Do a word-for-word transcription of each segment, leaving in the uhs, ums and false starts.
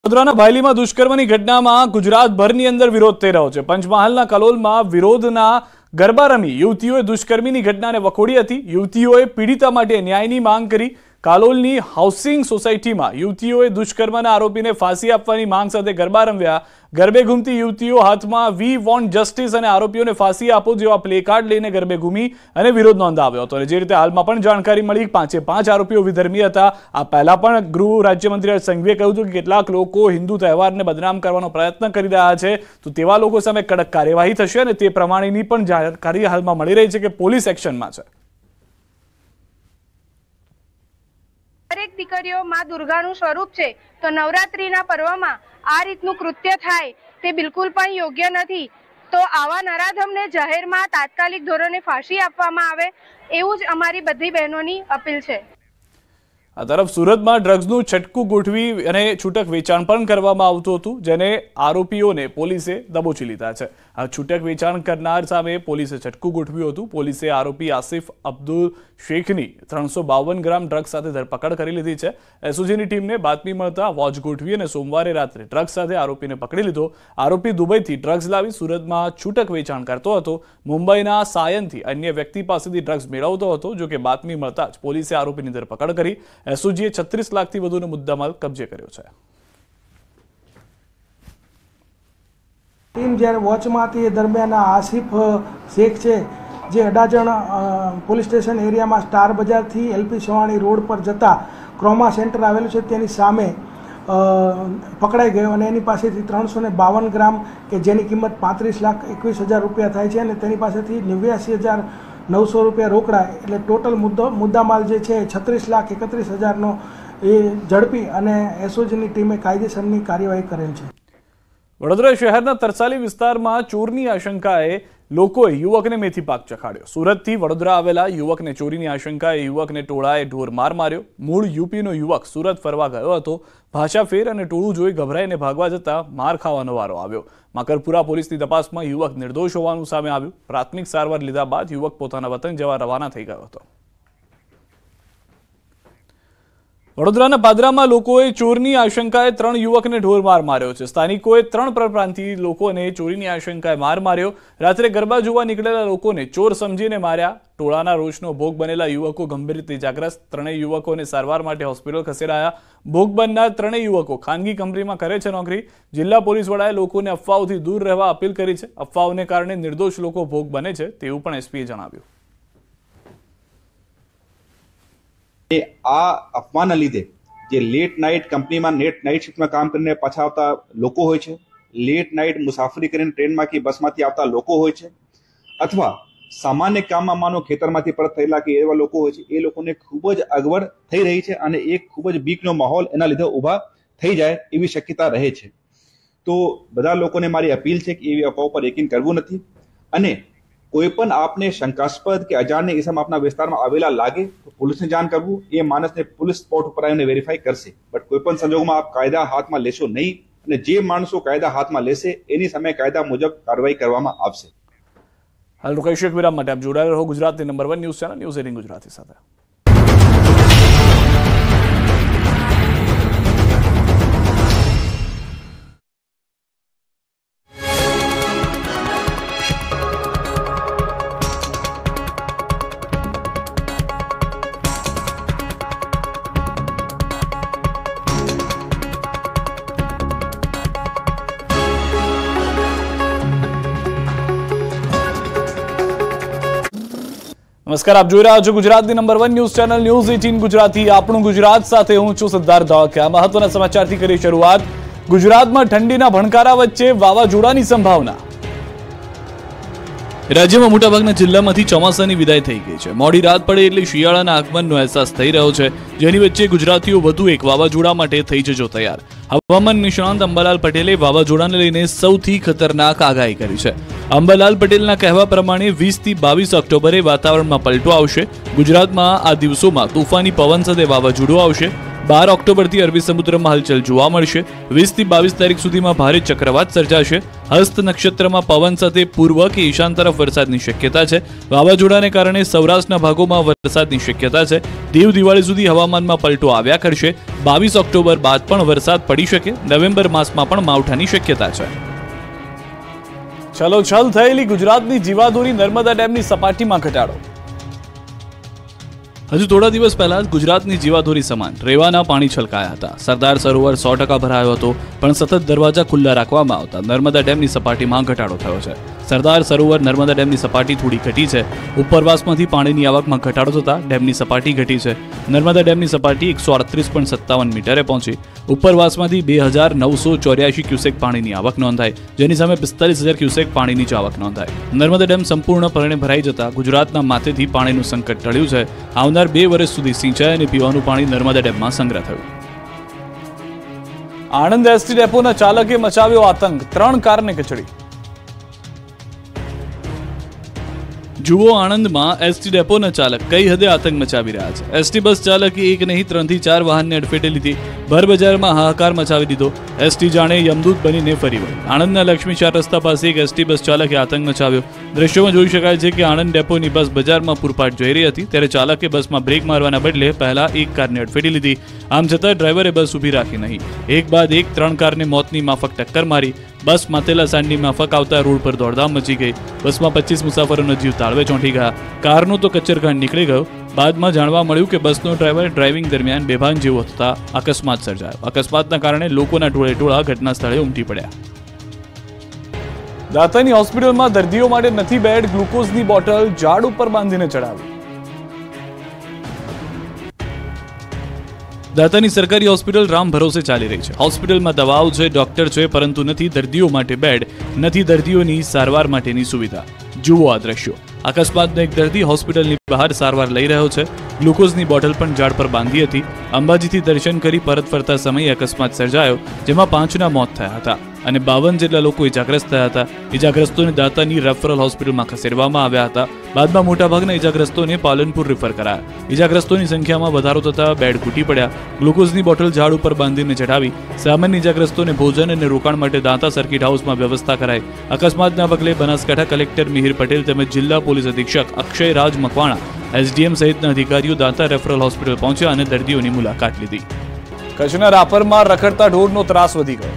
વડોદરાના ભાયલીમાં દુષ્કર્મની ઘટનામાં ગુજરાતભરની અંદર વિરોધ થઈ રહ્યો છે। પંચમહાલના કલોલમાં વિરોધના ગરબા રમી યુવતીઓએ દુષ્કર્મની ઘટનાને વખોડી હતી। યુવતીઓએ પીડિતા માટે ન્યાયની માંગ કરી। કાલોલની હાઉસિંગ સોસાયટીમાં યુવતીઓએ દુષ્કર્મના આરોપીને ફાંસી આપવાની માંગ સાથે ગરબા રમ્યા। ગરબે ઘૂમતી યુવતીઓ હાથમાં વી વોન્ટ જસ્ટિસ અને આરોપીઓને ફાંસી આપો જેવા પ્લેકાર્ડ લઈને ગરબે ઘૂમી અને વિરોધ નોંધાવ્યો હતો। અને જે રીતે હાલમાં પણ જાણકારી મળી પાંચે પાંચ આરોપીઓ વિધર્મી હતા। આ પહેલા પણ ગૃહ રાજ્યમંત્રી સંઘવીએ કહ્યું હતું કે કેટલાક લોકો હિન્દુ તહેવારને બદનામ કરવાનો પ્રયત્ન કરી રહ્યા છે, તો તેવા લોકો સામે કડક કાર્યવાહી થશે અને તે પ્રમાણેની પણ જાણકારી હાલમાં મળી રહી છે કે પોલીસ એક્શનમાં છે। દરેક દીકરીઓ માં દુર્ગાનું સ્વરૂપ છે, તો નવરાત્રીના પર્વમાં આ રીતનું કૃત્ય થાય તે બિલકુલ પણ યોગ્ય નથી। તો આવા નરાધમને જાહેરમાં તાત્કાલિક ધોરણે ફાંસી આપવામાં આવે એવું જ અમારી બધી બહેનોની અપીલ છે। આ તરફ સુરતમાં ડ્રગ્સનું છટકું ગોઠવી અને છૂટક વેચાણ પણ કરવામાં આવતું હતું, જેને આરોપીઓને પોલીસે દબોચી લીધા છે। આ છૂટક વેચાણ કરનાર સામે પોલીસે છટકું ગોઠવ્યું હતું। પોલીસે આરોપી આસિફ અબ્દુલ શેખની ત્રણસો બાવન ગ્રામ ડ્રગ્સ સાથે ધરપકડ કરી લીધી છે। એસઓજીની ટીમને બાતમી મળતા વોચ ગોઠવી અને સોમવારે રાત્રે ડ્રગ્સ સાથે આરોપીને પકડી લીધો। આરોપી દુબઈથી ડ્રગ્સ લાવી સુરતમાં છૂટક વેચાણ કરતો હતો। મુંબઈના સાયનથી અન્ય વ્યક્તિ પાસેથી ડ્રગ્સ મેળવતો હતો। જો કે બાતમી મળતા જ પોલીસે આરોપીની ધરપકડ કરી। એસઓજીએ છત્રીસ લાખથી વધુનો મુદ્દામાલ કબજે કર્યો છે। ટીમ જ્યારે વોચમાં હતી એ દરમિયાન આસિફ શેખ છે, જે અડાજણ પોલીસ સ્ટેશન એરિયામાં સ્ટાર બજારથી એલપી સવાણી રોડ પર જતા ક્રોમા સેન્ટર આવેલું છે તેની સામે પકડાઈ ગયો અને એની પાસેથી ત્રણસો ને બાવન ગ્રામ કે જેની કિંમત પાંત્રીસ લાખ એકવીસ હજાર રૂપિયા થાય છે અને તેની પાસેથી નેવ્યાસી હજાર નવસો રૂપિયા રોકડા એટલે ટોટલ મુદ્દો મુદ્દામાલ જે છે છત્રીસ લાખ એકત્રીસ હજારનો એ ઝડપી અને એસઓજીની ટીમે કાયદેસરની કાર્યવાહી કરેલ છે। વડોદરા શહેરના તરસાલી વિસ્તારમાં ચોરની આશંકાએ લોકોએ યુવકને મેથી પાક ચખાડ્યો। સુરતથી વડોદરા આવેલા યુવકને ચોરીની આશંકાએ યુવકને ટોળાએ ઢોર માર માર્યો। મૂળ યુપીનો યુવક સુરત ફરવા ગયો હતો। ભાષા ફેર અને ટોળું જોઈ ગભરાઈને ભાગવા જતા માર ખાવાનો વારો આવ્યો। માકરપુરા પોલીસની તપાસમાં યુવક નિર્દોષ હોવાનું સામે આવ્યું। પ્રાથમિક સારવાર લીધા બાદ યુવક પોતાના વતન જવા રવાના થઈ ગયો હતો। વડોદરાના પાદરામાં લોકોએ ચોરની આશંકાએ ત્રણ યુવકને ઢોર માર માર્યો છે। સ્થાનિકોએ ત્રણ પરપ્રાંતીય લોકોને ચોરીની આશંકાએ માર માર્યો। રાત્રે ગરબા જોવા નીકળેલા લોકોને ચોર સમજીને માર્યા। ટોળાના રોષનો ભોગ બનેલા યુવકો ગંભીર રીતે ઇજાગ્રસ્ત। ત્રણેય યુવકોને સારવાર માટે હોસ્પિટલ ખસેડાયા। ભોગ બનનાર ત્રણેય યુવકો ખાનગી કંપનીમાં કરે છે નોકરી। જિલ્લા પોલીસ વડાએ લોકોને અફવાઓથી દૂર રહેવા અપીલ કરી છે। અફવાઓને કારણે નિર્દોષ લોકો ભોગ બને છે તેવું પણ એસપીએ જણાવ્યું। આ અફવાના લીધે જે લેટ નાઇટ કંપનીમાં નેટ નાઇટ શિફ્ટમાં કામ કરીને પાછા આવતા લોકો હોય છે, લેટ નાઇટ મુસાફરી કરીને ટ્રેનમાં કે બસમાંથી આવતા લોકો હોય છે, અથવા સામાન્ય કામમાં માનો ખેતરમાંથી પરત થયેલા કે એવા લોકો હોય છે, એ લોકોને ખૂબ જ અગવડ થઈ રહી છે અને એક ખૂબ જ બીકનો માહોલ એના લીધે ઊભા થઈ જાય એવી શક્યતા રહે છે। તો બધા લોકોને મારી અપીલ છે કે એવી અફવાઓ પર યકીન કરવું નથી અને કોઈ પણ આપને શંકાસ્પદ કે અજાણ્ય ઇસમ આપના વિસ્તારમાં આવેલા લાગે તો પોલીસને જાણ કરવું। એ માણસને પોલીસ સ્પોટ ઉપર આવીને વેરીફાઈ કરશે, બટ કોઈ પણ સંજોગમાં આપ કાયદા હાથમાં લેશો નહીં અને જે માણસો કાયદા હાથમાં લેશે એની સામે કાયદા મુજબ કાર્યવાહી કરવામાં આવશે। હાલ રોકાઈશું એક વિરામ માટે। આપ જોડાયેલા રહો ગુજરાતની number one news channel news eighteen Gujarati સાથે। નમસ્કાર, આપ જોઈ રહ્યા છો ગુજરાતની number one news channel news eighteen Gujarati. આપણું ગુજરાત સાથે હું છું સિદ્ધાર્થ ધોળકિયા। મહત્વના સમાચારથી કરી શરૂઆત। ગુજરાતમાં ઠંડીના ભણકારા વચ્ચે વાવાઝોડાની સંભાવના। રાજ્યમાં મોટાભાગના જિલ્લામાંથી ચોમાસાની વિદાય થઈ ગઈ છે। મોડી રાત પડે એટલે શિયાળાના આગમનનો અહેસાસ થઈ રહ્યો છે, જેની વચ્ચે ગુજરાતીઓ વધુ એક વાવાઝોડા માટે થઈ જજો તૈયાર। હવામાન નિષ્ણાંત અંબાલાલ પટેલે વાવાઝોડાને લઈને સૌથી ખતરનાક આગાહી કરી છે। અંબાલાલ પટેલના કહેવા પ્રમાણે વીસ થી બાવીસ ઓક્ટોબરે વાતાવરણમાં પલટો આવશે। ગુજરાતમાં આ દિવસોમાં તોફાની પવન સાથે વાવાઝોડું આવશે। બાર ઓક્ટોબરથી અરબી સમુદ્રમાં હલચલ જોવા મળશે. વીસ થી બાવીસ તારીખ સુધીમાં ભારે ચક્રવાત સર્જાશે. હસ્ત નક્ષત્રમાં પવન સાથે પૂર્વ કે ઈશાન તરફ વરસાદની શક્યતા છે. વાવાઝોડાને કારણે સૌરાષ્ટ્રના ભાગોમાં વરસાદની શક્યતા છે. દેવ દિવાળી સુધી હવામાનમાં પલટો આવ્યા કરશે. બાવીસ ઓક્ટોબર બાદ પણ વરસાદ પડી શકે. નવેમ્બર માસમાં પણ માવઠાની શક્યતા છે. ચલો છલ થયેલી ગુજરાતની જીવાદોરી નર્મદા ડેમની સપાટીમાં ઘટાડો. હજુ થોડા દિવસ પહેલા જ ગુજરાતની જીવાદોરી સમાન રેવાના પાણી છલકાયા હતા. સરદાર સરોવર સો ટકા ભરાયો હતો, પણ સતત દરવાજા ખુલ્લા રાખવામાં આવતા નર્મદા ડેમની સપાટીમાં ઘટાડો થયો છે. સરદાર સરોવર નર્મદા ડેમની સપાટી થોડી ઘટી છે. ઉપરવાસમાંથી પાણીની આવકમાં ઘટાડો થતા ડેમની સપાટી ઘટી છે. નર્મદા ડેમની સપાટી એકસો અડત્રીસ પોઈન્ટ સત્તાવન મીટરે પહોંચી. ઉપરવાસમાંથી બે હજાર નવસો ચોર્યાસી ક્યુસેક પાણીની આવક નોંધાઈ, જેની સામે પિસ્તાલીસ હજાર ક્યુસેક પાણીની જ આવક નોંધાઈ. નર્મદા ડેમ સંપૂર્ણપણે ભરાઈ જતા ગુજરાતના માથેથી પાણીનું સંકટ ટળ્યું છે. આવનાર બે વર્ષ સુધી સિંચાઈ અને પીવાનું પાણી નર્મદા ડેમમાં સંગ્રહ થયું. આણંદ એસટી ડેપોના ચાલકે મચાવ્યો આતંક, ત્રણ કારને કચડી. જુઓ, આણંદમાં એસટી ડેપોના ચાલક કઈ હદે આતંક મચાવી રહ્યા છે. એસટી બસ ચાલકે એક નહીં ત્રણ થી ચાર વાહનને અડફેટે લીધી. ભર બજારમાં હાહાકાર મચાવી દીધો. એસટી જાણે યમદૂત બનીને ફરી વળી. આણંદના લક્ષ્મી ચાર રસ્તા પાસે એક એસટી બસ ચાલકે આતંક મચાવ્યો. દ્રશ્યોમાં જોઈ શકાય છે કે આણંદ ડેપોની બસ બજારમાં પૂરપાટ જઈ રહી હતી, ત્યારે ચાલકે બસમાં બ્રેક મારવાના બદલે પહેલા એક કારને અડફેટી લીધી. આમ છતાં ડ્રાઈવરે બસ ઊભી રાખી નહીં. એક બાદ એક ત્રણ કારને મોતની માફક ટક્કર મારી. બસ માતેલા સાંડની માફક આવતા રોડ પર દોડધામ મચી ગઈ. બસમાં પચીસ મુસાફરોનો જીવ તાળવે ચોંટી ગયા. કારનો તો કચ્ચરઘાટ નીકળી ગયો. બાદમાં જાણવા મળ્યું કે બસનો ડ્રાઈવર ડ્રાઇવિંગ દરમિયાન બેભાન જેવો થતા અકસ્માત સર્જાયો. અકસ્માતના કારણે લોકોના ટોળે ટોળા ઘટના સ્થળે ઉમટી પડ્યા. દાતાની હોસ્પિટલમાં દર્દીઓ માટે નથી બેડ, ગ્લુકોઝની બોટલ ઝાડ ઉપર બાંધીને ચડાવી. દાતાની સરકારી હોસ્પિટલ રામ ભરોસે ચાલી રહી છે. હોસ્પિટલમાં દવાઓ છે, ડોક્ટર છે, પરંતુ નથી દર્દીઓ માટે બેડ, નથી દર્દીઓની સારવાર માટેની સુવિધા. જુઓ આ દ્રશ્યો. અકસ્માતનો એક દર્દી હોસ્પિટલની બહાર સારવાર લઈ રહ્યો છે. ગ્લુકોઝની બોટલ પણ ઝાડ પર બાંધી હતી. અંબાજીથી દર્શન કરી પરત ફરતા સમયે અકસ્માત સર્જાયો, જેમાં પાંચના મોત થયા હતા અને બાવન જેટલા લોકો ઇજાગ્રસ્ત થયા હતા. ઇજાગ્રસ્તોને દાતાની રેફરલ હોસ્પિટલમાં ખસેડવામાં આવ્યા હતા. બાદમાં મોટાભાગના ઇજાગ્રસ્તોને પાલનપુર રિફર કરાયા. ઇજાગ્રસ્તોની સંખ્યામાં વધારો થતા બેડ ખૂટી પડ્યા. ગ્લુકોઝની બોટલ ઝાડ ઉપર બાંધીને ચઢાવી. સામાન્ય ઇજાગ્રસ્તોને ભોજન અને રોકાણ માટે દાતા સર્કિટ હાઉસમાં વ્યવસ્થા કરાઈ. અકસ્માતના પગલે બનાસકાંઠા કલેક્ટર મિહિર પટેલ તેમજ જિલ્લા પોલીસ અધિક્ષક અક્ષય રાજ મકવાણા, એસડીએમ સહિતના અધિકારીઓ દાતા રેફરલ હોસ્પિટલ પહોંચ્યા અને દર્દીઓની મુલાકાત લીધી. કચ્છના રાપરમાં રખડતા ઢોરનો ત્રાસ વધી ગયો.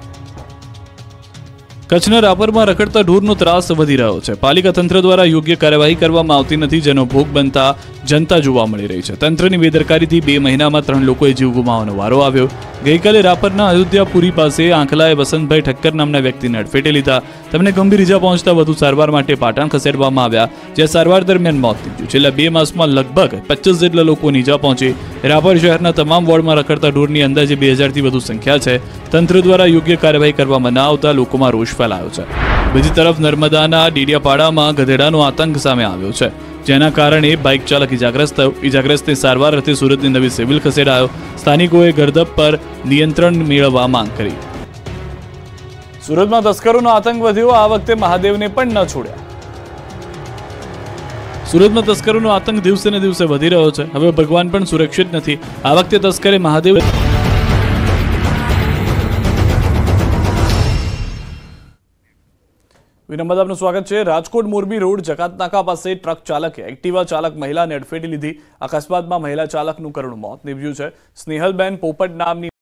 કચ્છના રાપરમાં રખડતા ઢોરનો ત્રાસ વધી રહ્યો છે. પાલિકા તંત્ર દ્વારા યોગ્ય કાર્યવાહી કરવામાં આવતી નથી, જેનો ભોગ બનતા જનતા જોવા મળી રહી છે. તંત્રની બેદરકારીથી બે મહિનામાં ત્રણ લોકોએ જીવ ગુમાવવાનો વારો આવ્યો. ગઈકાલે રાપરના અયોધ્યાપુરી પાસે આંખલાએ વસંતભાઈ ઠક્કર નામના વ્યક્તિને અડફેટે લીધા. તેમને ગંભીર ઇજા પહોંચતા વધુ સારવાર માટે પાટણ ખસેડવામાં આવ્યા, જ્યાં સારવાર દરમિયાન મોત નીપજ્યું. છેલ્લા બે માસમાં લગભગ પચીસ જેટલા લોકોને ઇજા પહોંચી. રાપર શહેરના તમામ વોર્ડમાં રખડતા ઢોરની અંદાજે બે હજારથી વધુ સંખ્યા છે. તંત્ર દ્વારા યોગ્ય કાર્યવાહી કરવામાં ન આવતા લોકોમાં રોષ ફેલાયો છે. બીજી તરફ નર્મદાના ડીડિયાપાડામાં ગધેડાનો આતંક સામે આવ્યો છે, જેના કારણે બાઇક ચાલક ઇજાગ્રસ્ત થયો. ઇજાગ્રસ્તને સારવાર અર્થે સુરતની નવી સિવિલ ખસેડાયો. સ્થાનિકોએ ગર્દબ પર નિયંત્રણ મેળવવા માંગ કરી. સુરતમાં તસ્કરોનો આતંક વધ્યો. આ વખતે મહાદેવને પણ ન છોડ્યા. સુરતમાં તસ્કરોનો આતંક દિવસે ને દિવસે વધી રહ્યો છે. હવે ભગવાન પણ સુરક્ષિત નથી. આ વખતે તસ્કરે મહાદેવ વિનમ્ર આપનું સ્વાગત છે. રાજકોટ મોરબી રોડ જકાતનાકા પાસે ટ્રક ચાલકે એક્ટિવા ચાલક મહિલાને અડફેટી લીધી. અકસ્માતમાં મહિલા ચાલકનું કરુણ મોત નીપજ્યું છે. સ્નેહલબેન પોપટ નામની